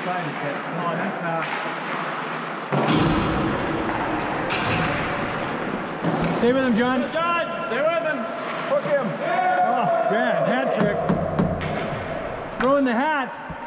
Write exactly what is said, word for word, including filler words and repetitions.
side of it. Oh, nice pass. Stay with him, John. John, stay with him. Hook him. Oh, man, hat trick. Throwing the hats.